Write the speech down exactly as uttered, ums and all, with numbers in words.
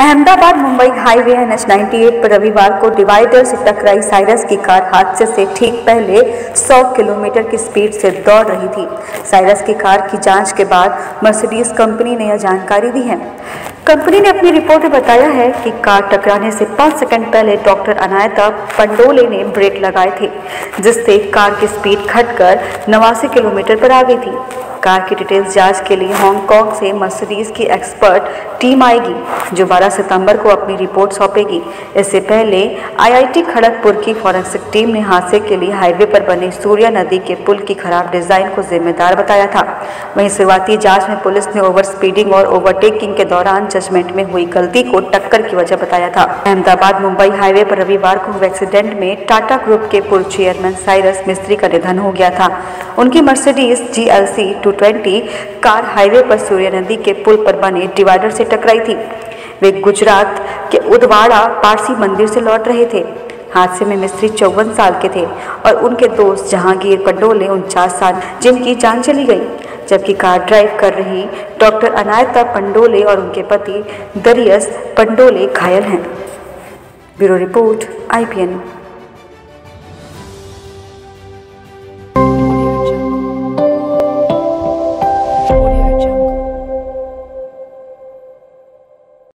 Ahmedabad Mumbai highway N H अट्ठानवे पर रविवार को डिवाइडर से टकराई साइरस की कार हादसे से ठीक पहले सौ किलोमीटर की स्पीड से दौड़ रही थी। साइरस की कार की जांच के बाद मर्सिडीज कंपनी ने यह जानकारी दी है। कंपनी ने अपनी रिपोर्ट में बताया है कि कार टकराने से पाँच सेकंड पहले डॉक्टर अनायता पंडोले ने ब्रेक लगाए थे, जिससे कार की स्पीड घटकर नवासी किलोमीटर पर आ गई थी। कार की डिटेल्स जांच के लिए हांगकांग से मर्सिडीज की एक्सपर्ट टीम आएगी, जो बारह सितंबर को अपनी रिपोर्ट सौंपेगी। इससे पहले आई आई टी खड़गपुर की फॉरेंसिक टीम ने हादसे के लिए हाईवे पर बने सूर्या नदी के पुल की खराब डिजाइन को जिम्मेदार बताया था। वहीं शुरुआती जांच में पुलिस ने ओवर स्पीडिंग और ओवरटेकिंग के दौरान जजमेंट में हुई गलती को टक्कर की वजह बताया था। अहमदाबाद मुंबई हाईवे पर रविवार को हुए एक्सीडेंट में टाटा ग्रुप के पूर्व चेयरमैन साइरस मिस्त्री का निधन हो गया था। उनकी Mercedes G L C two twenty car highway पर सूर्या नदी के पुल पर बने डिवाइडर से टकराई थी। वे गुजरात के उदवाड़ा पारसी मंदिर से लौट रहे थे। हादसे में मिस्त्री चौवन साल के थे और उनके दोस्त जहांगीर पंडोले उनचास साल, जिनकी जान चली गई, जबकि कार ड्राइव कर रही डॉक्टर अनायता पंडोले और उनके पति दरियस पंडोले घायल हैं। Bureau report I P N.